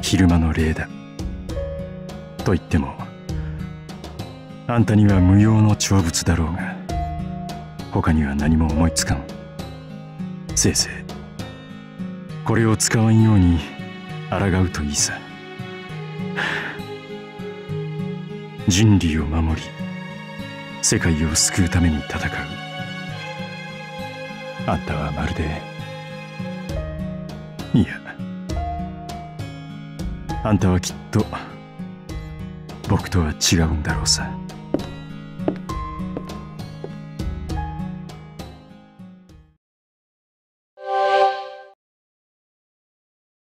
昼間の礼だ。と言ってもあんたには無用の長物だろうが、他には何も思いつかん。せいぜいこれを使わんように抗うといいさ。人類を守り世界を救うために戦う。あんたはまるで、いや、あんたはきっと僕とは違うんだろうさ。